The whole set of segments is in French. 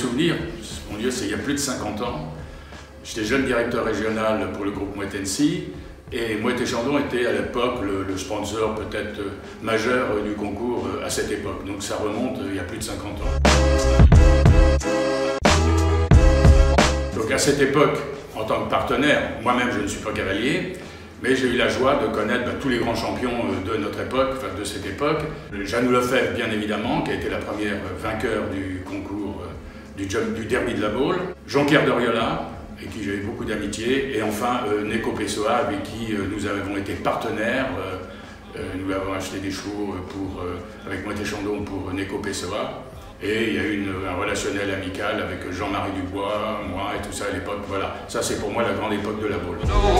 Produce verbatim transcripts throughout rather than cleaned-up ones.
souvenir, mon Dieu, c'est il y a plus de cinquante ans. J'étais jeune directeur régional pour le groupe Moët Hennessy et Moët et Chandon était à l'époque le, le sponsor peut-être majeur du concours à cette époque. Donc ça remonte il y a plus de cinquante ans. Donc à cette époque, en tant que partenaire, moi-même je ne suis pas cavalier, mais j'ai eu la joie de connaître bah, tous les grands champions de notre époque, enfin de cette époque. Jeannot Lefebvre, bien évidemment, qui a été la première vainqueur du concours du, jump, du derby de la Baule. Jean-Pierre Doriola, avec qui j'ai eu beaucoup d'amitié. Et enfin, euh, Neko Pessoa, avec qui euh, nous avons été partenaires. Euh, euh, nous avons acheté des chevaux pour, euh, avec Moët et Chandon pour Neko Pessoa. Et il y a eu une, un relationnel amical avec Jean-Marie Dubois, moi et tout ça à l'époque. Voilà, ça c'est pour moi la grande époque de la Baule.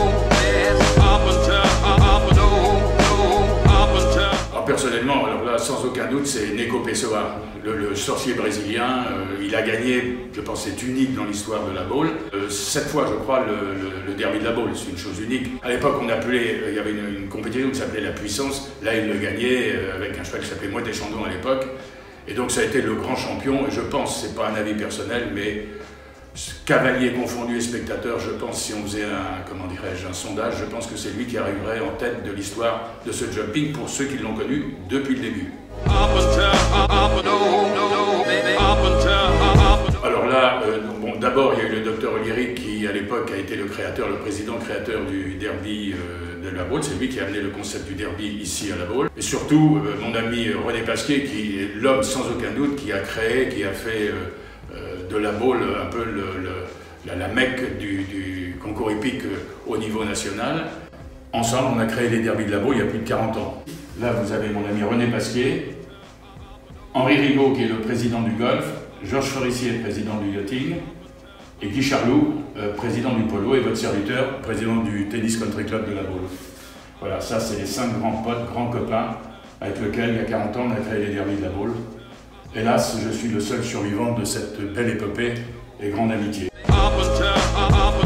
Alors personnellement, alors là, sans aucun doute, c'est Neko Pessoa, le, le sorcier brésilien. Euh, il a gagné, je pense c'est unique dans l'histoire de la Baule. Euh, cette fois, je crois, le, le, le derby de la Baule, c'est une chose unique. À l'époque, on appelait, euh, il y avait une, une compétition qui s'appelait la Puissance. Là, il le gagnait euh, avec un cheval qui s'appelait Moët et Chandon à l'époque. Et donc ça a été le grand champion, et je pense, c'est pas un avis personnel, mais cavalier confondu et spectateur, je pense, si on faisait un, comment dirais-je, un sondage, je pense que c'est lui qui arriverait en tête de l'histoire de ce jumping pour ceux qui l'ont connu depuis le début. Alors là, euh, bon, d'abord il y a eu le docteur Olieri qui à l'époque a été le créateur, le président créateur du derby euh, de la Baule. C'est lui qui a amené le concept du derby ici à la Baule. Et surtout euh, mon ami René Pasquier, qui est l'homme sans aucun doute qui a créé, qui a fait euh, euh, de la Baule un peu le, le, la, la mecque du, du concours hippique au niveau national. Ensemble, on a créé les derbys de la Baule il y a plus de quarante ans. Là, vous avez mon ami René Pasquier, Henri Rigaud qui est le président du golf, Georges Forissier, président du yachting, et Guy Charlot, euh, président du polo, et votre serviteur, président du tennis country club de la Baule. Voilà, ça c'est les cinq grands potes, grands copains, avec lesquels il y a quarante ans on a créé les derbys de la Baule. Hélas, je suis le seul survivant de cette belle épopée et grande amitié.